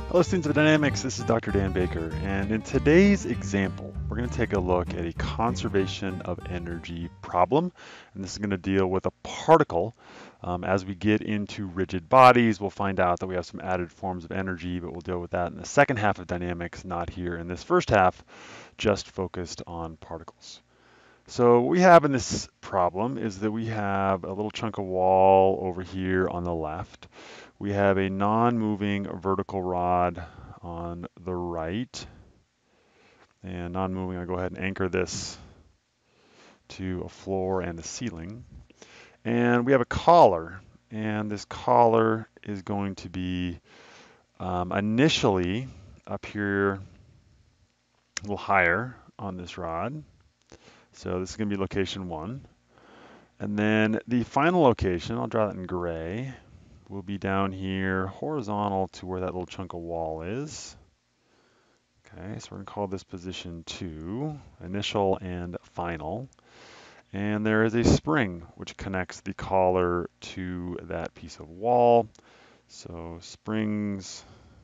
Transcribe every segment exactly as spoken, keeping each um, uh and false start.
Hello students of dynamics, this is Doctor Dan Baker, and in today's example we're going to take a look at a conservation of energy problem, and this is going to deal with a particle. Um, as we get into rigid bodies, we'll find out that we have some added forms of energy, but we'll deal with that in the second half of dynamics, not here in this first half, just focused on particles. So what we have in this problem is that we have a little chunk of wall over here on the left. We have a non-moving vertical rod on the right. And non-moving, I'll go ahead and anchor this to a floor and a ceiling. And we have a collar, and this collar is going to be um, initially up here a little higher on this rod. So this is going to be location one. And then the final location, I'll draw that in gray, will be down here horizontal to where that little chunk of wall is. Okay, so we're going to call this position two, initial and final. And there is a spring which connects the collar to that piece of wall. So springs,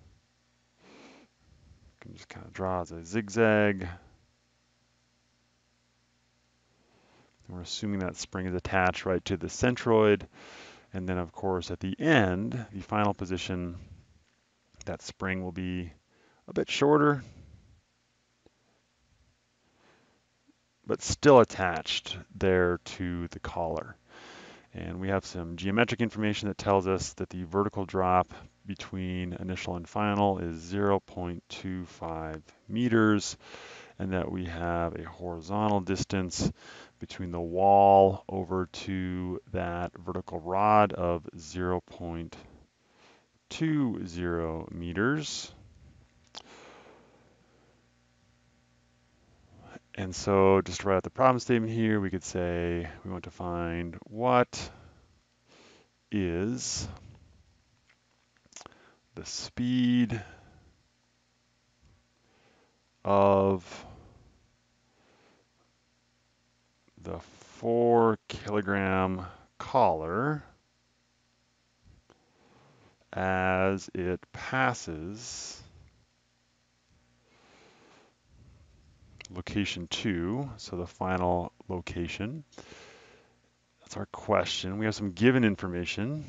you can just kind of draw as a zigzag. And we're assuming that spring is attached right to the centroid. And then, of course, at the end, the final position, that spring will be a bit shorter, but still attached there to the collar. And we have some geometric information that tells us that the vertical drop between initial and final is zero point two five meters, and that we have a horizontal distance between the wall over to that vertical rod of zero point two zero meters. And so just to write out the problem statement here, we could say we want to find what is the speed of the four kilogram collar as it passes location two, so the final location. That's our question. We have some given information.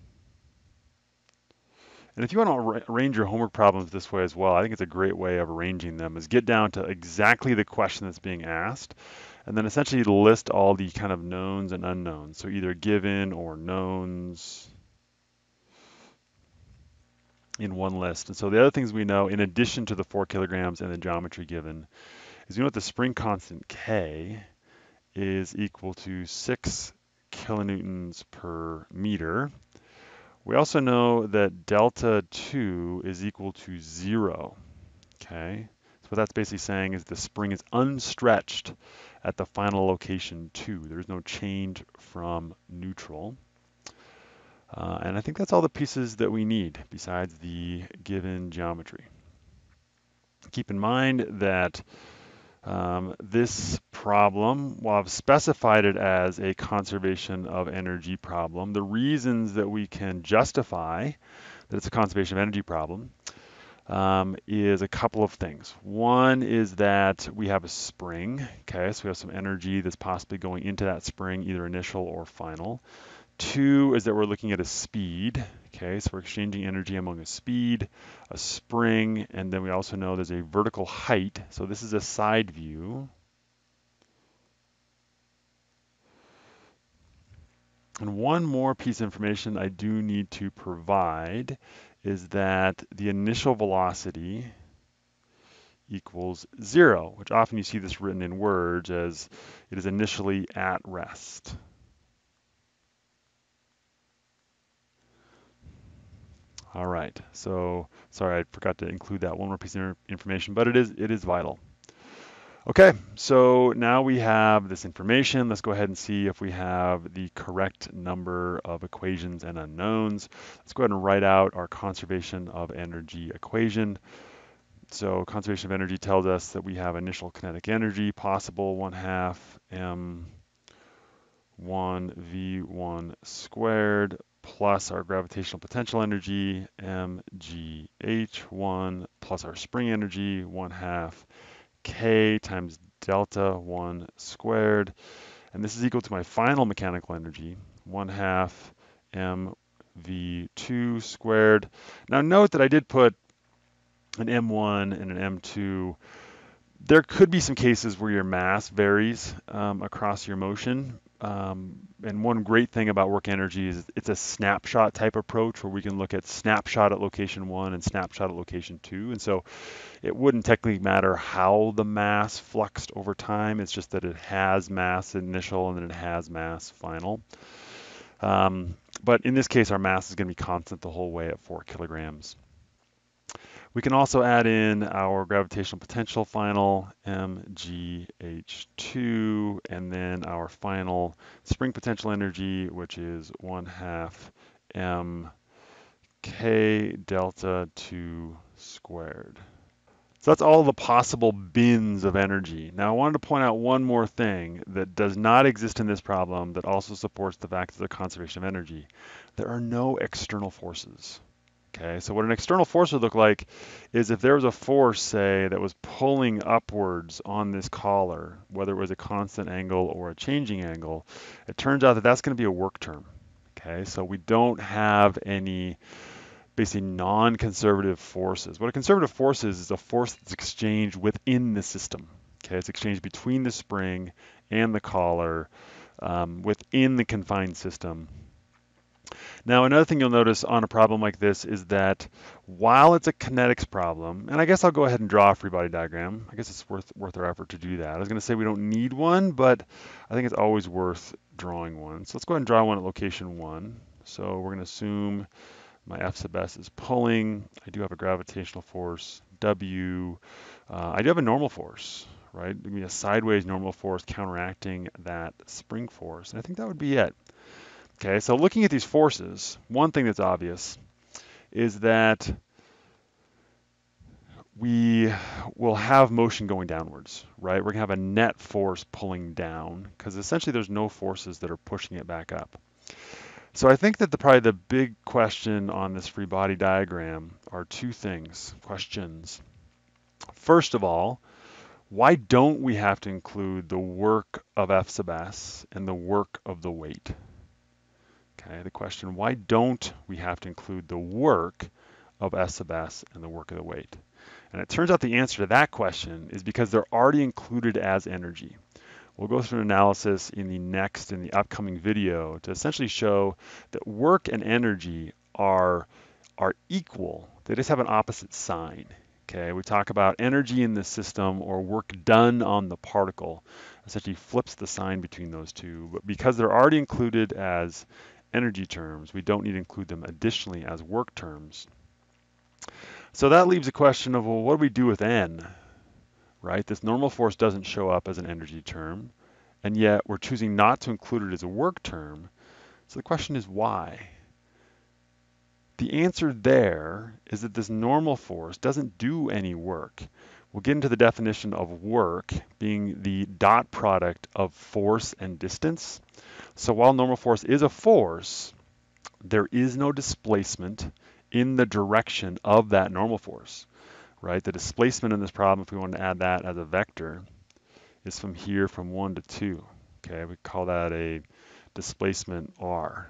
And if you want to arrange your homework problems this way as well, I think it's a great way of arranging them, is get down to exactly the question that's being asked, and then essentially list all the kind of knowns and unknowns. So either given or knowns in one list. And so the other things we know, in addition to the four kilograms and the geometry given, is we know that the spring constant K is equal to six kilonewtons per meter. We also know that delta two is equal to zero, okay? So what that's basically saying is the spring is unstretched at the final location two. There's no change from neutral. Uh, and I think that's all the pieces that we need besides the given geometry. Keep in mind that Um, this problem, while I've specified it as a conservation of energy problem, the reasons that we can justify that it's a conservation of energy problem um, is a couple of things. One is that we have a spring, okay, so we have some energy that's possibly going into that spring, either initial or final. Two is that we're looking at a speed, okay, so we're exchanging energy among a speed, a spring, and then we also know there's a vertical height. So this is a side view. And one more piece of information I do need to provide is that the initial velocity equals zero, which often you see this written in words as it is initially at rest. All right, so sorry I forgot to include that one more piece of information, but it is it is vital. Okay, so now we have this information. Let's go ahead and see if we have the correct number of equations and unknowns. Let's go ahead and write out our conservation of energy equation. So conservation of energy tells us that we have initial kinetic energy possible one half m one v one squared plus our gravitational potential energy, m g h one, plus our spring energy, one half k times delta one squared. And this is equal to my final mechanical energy, one half m v two squared. Now note that I did put an m one and an m two. There could be some cases where your mass varies um, across your motion. Um, and one great thing about work energy is it's a snapshot type approach where we can look at snapshot at location one and snapshot at location two. And so it wouldn't technically matter how the mass fluxed over time. It's just that it has mass initial and then it has mass final. Um, but in this case, our mass is going to be constant the whole way at four kilograms. We can also add in our gravitational potential final, m g h two, and then our final spring potential energy, which is one half m k delta two squared. So that's all the possible bins of energy. Now I wanted to point out one more thing that does not exist in this problem that also supports the fact of the conservation of energy. There are no external forces. Okay, so what an external force would look like is if there was a force, say, that was pulling upwards on this collar, whether it was a constant angle or a changing angle, it turns out that that's going to be a work term. Okay, so we don't have any basically non-conservative forces. What a conservative force is is a force that's exchanged within the system. Okay, it's exchanged between the spring and the collar um, within the confined system. Now, another thing you'll notice on a problem like this is that while it's a kinetics problem, and I guess I'll go ahead and draw a free body diagram. I guess it's worth worth our effort to do that. I was going to say we don't need one, but I think it's always worth drawing one. So let's go ahead and draw one at location one. So we're going to assume my F sub s is pulling. I do have a gravitational force, W. Uh, I do have a normal force, right? Give me a sideways normal force counteracting that spring force. And I think that would be it. Okay, so looking at these forces, one thing that's obvious is that we will have motion going downwards, right? We're going to have a net force pulling down because essentially there's no forces that are pushing it back up. So I think that the, probably the big question on this free body diagram are two things, questions. First of all, why don't we have to include the work of F sub s and the work of the weight? Okay, the question, why don't we have to include the work of S sub s and the work of the weight? And it turns out the answer to that question is because they're already included as energy. We'll go through an analysis in the next, in the upcoming video to essentially show that work and energy are, are equal. They just have an opposite sign. Okay, we talk about energy in the system or work done on the particle. Essentially flips the sign between those two. But because they're already included as energy terms, we don't need to include them additionally as work terms. So that leaves a question of, well, what do we do with N, right? This normal force doesn't show up as an energy term, and yet we're choosing not to include it as a work term. So the question is why? The answer there is that this normal force doesn't do any work. We'll get into the definition of work being the dot product of force and distance. So while normal force is a force, there is no displacement in the direction of that normal force, right? The displacement in this problem, if we want to add that as a vector, is from here from one to two. Okay, we call that a displacement R.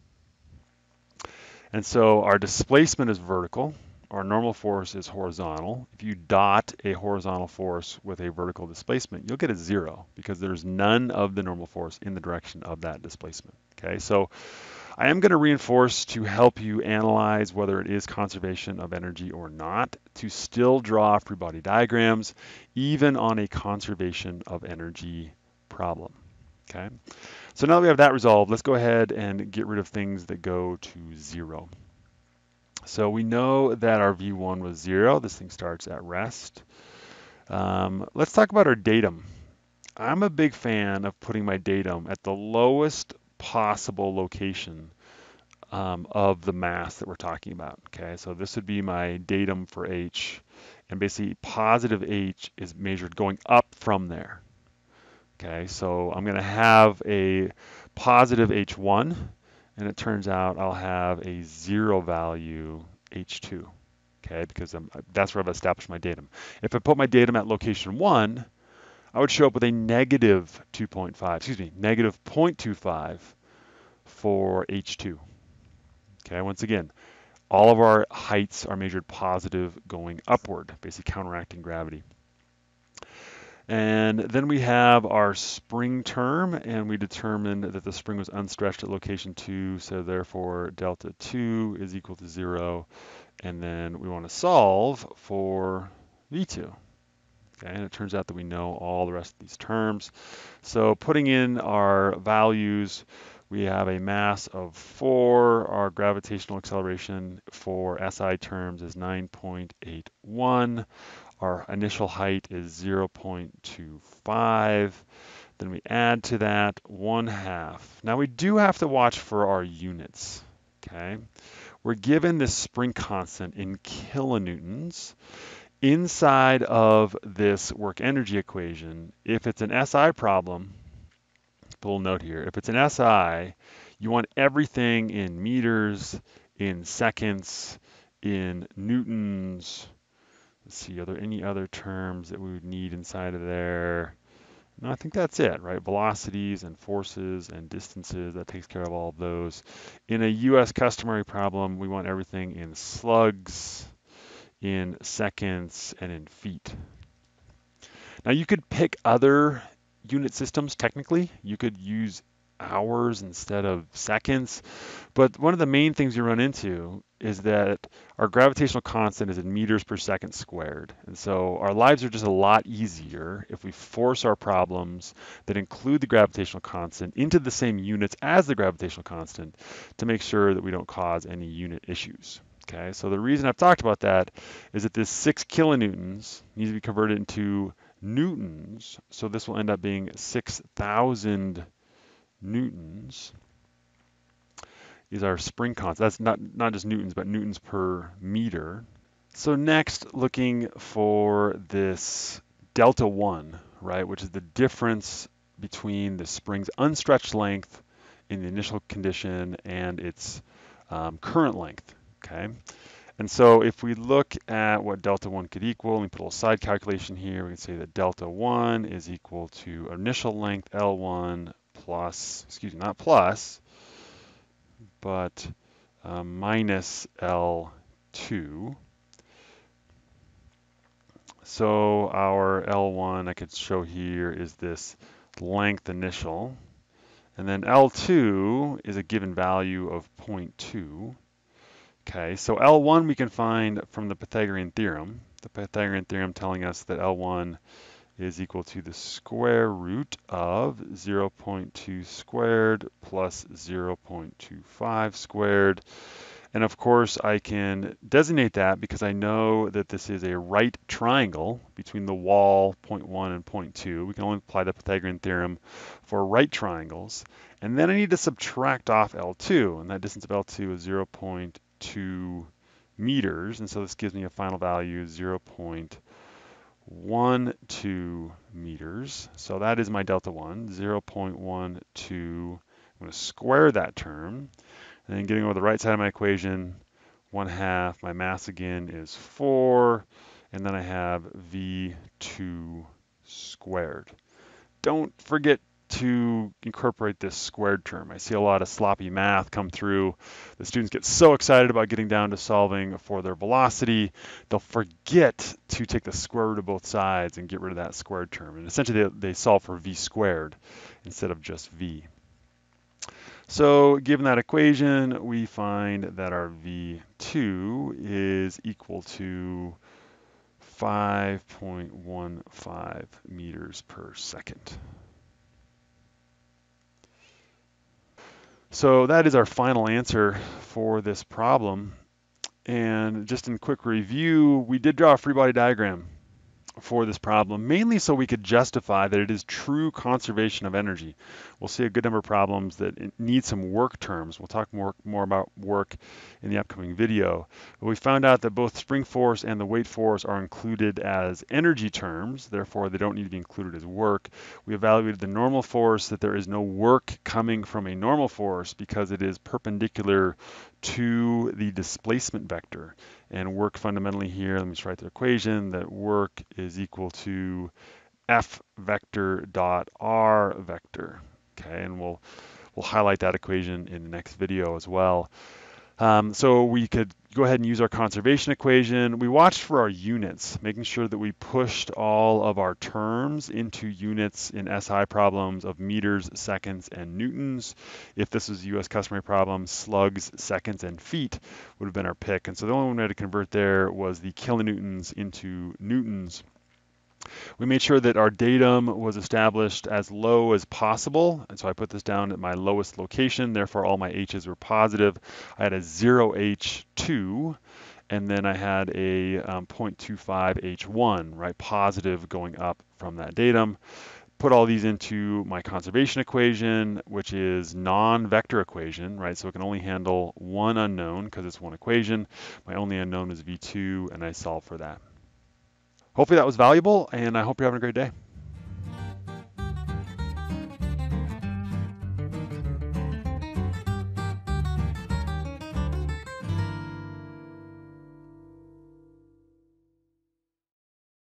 And so our displacement is vertical, our normal force is horizontal. If you dot a horizontal force with a vertical displacement, you'll get a zero because there's none of the normal force in the direction of that displacement. Okay, so I am going to reinforce to help you analyze whether it is conservation of energy or not, to still draw free body diagrams, even on a conservation of energy problem. Okay, so now that we have that resolved, let's go ahead and get rid of things that go to zero. So we know that our V one was zero. This thing starts at rest. Um, let's talk about our datum. I'm a big fan of putting my datum at the lowest possible location um, of the mass that we're talking about. Okay, so this would be my datum for H, and basically positive H is measured going up from there. Okay, so I'm going to have a positive H one, and it turns out I'll have a zero value H two, okay, because I'm, that's where I've established my datum. If I put my datum at location one, I would show up with a negative two point five, excuse me, negative zero point two five for H two. Okay, once again, all of our heights are measured positive going upward, basically counteracting gravity. And then we have our spring term, and we determined that the spring was unstretched at location two, so therefore delta two is equal to zero. And then we want to solve for V two. Okay, and it turns out that we know all the rest of these terms. So putting in our values, we have a mass of four. Our gravitational acceleration for S I terms is nine point eight one. Our initial height is zero point two five. Then we add to that one half. Now we do have to watch for our units. Okay, we're given this spring constant in kilonewtons. Inside of this work energy equation, if it's an S I problem, a little note here, if it's an S I, you want everything in meters, in seconds, in newtons. Let's see, are there any other terms that we would need inside of there? No, I think that's it, right? Velocities and forces and distances, that takes care of all of those. In a U S customary problem, we want everything in slugs, in seconds, and in feet. Now you could pick other unit systems technically. You could use hours instead of seconds. But one of the main things you run into is that our gravitational constant is in meters per second squared. And so our lives are just a lot easier if we force our problems that include the gravitational constant into the same units as the gravitational constant to make sure that we don't cause any unit issues. Okay, so the reason I've talked about that is that this six kilonewtons needs to be converted into newtons. So this will end up being six thousand newtons is our spring constant. That's not, not just newtons, but newtons per meter. So next, looking for this delta one, right, which is the difference between the spring's unstretched length in the initial condition and its um, current length, okay? And so if we look at what delta one could equal, let me put a little side calculation here. We can say that delta one is equal to initial length L one plus, excuse me, not plus, but uh, minus L two. So our L one I could show here is this length initial, and then L two is a given value of zero point two. Okay, so L one we can find from the Pythagorean theorem. The Pythagorean theorem telling us that L one is equal to the square root of zero point two squared plus zero point two five squared. And of course I can designate that because I know that this is a right triangle between the wall zero point one and zero point two. We can only apply the Pythagorean theorem for right triangles. And then I need to subtract off L two, and that distance of L two is zero point two meters, and so this gives me a final value of zero point one two meters. So that is my delta one, zero point one two. I'm going to square that term, and then getting over the right side of my equation, one half, my mass again is four, and then I have V two squared. Don't forget to incorporate this squared term. I see a lot of sloppy math come through. The students get so excited about getting down to solving for their velocity, they'll forget to take the square root of both sides and get rid of that squared term. And essentially they, they solve for V squared instead of just V. So given that equation, we find that our V two is equal to five point one five meters per second. So that is our final answer for this problem. And just in quick review, we did draw a free body diagram for this problem, mainly so we could justify that it is true conservation of energy. We'll see a good number of problems that need some work terms. We'll talk more, more about work in the upcoming video. But we found out that both spring force and the weight force are included as energy terms, therefore they don't need to be included as work. We evaluated the normal force, that there is no work coming from a normal force because it is perpendicular to the displacement vector. And work fundamentally here, let me just write the equation, that work is equal to F vector dot R vector. Okay, and we'll we'll highlight that equation in the next video as well. Um, so we could go ahead and use our conservation equation. We watched for our units, making sure that we pushed all of our terms into units in S I problems of meters, seconds, and newtons. If this was a U S customary problem, slugs, seconds, and feet would have been our pick. And so the only one we had to convert there was the kilonewtons into newtons. We made sure that our datum was established as low as possible, and so I put this down at my lowest location, therefore all my h's were positive. I had a zero h two, and then I had a um, zero point two five h one, right, positive going up from that datum. Put all these into my conservation equation, which is non-vector equation, right, so it can only handle one unknown because it's one equation. My only unknown is v two, and I solve for that. Hopefully that was valuable, and I hope you're having a great day.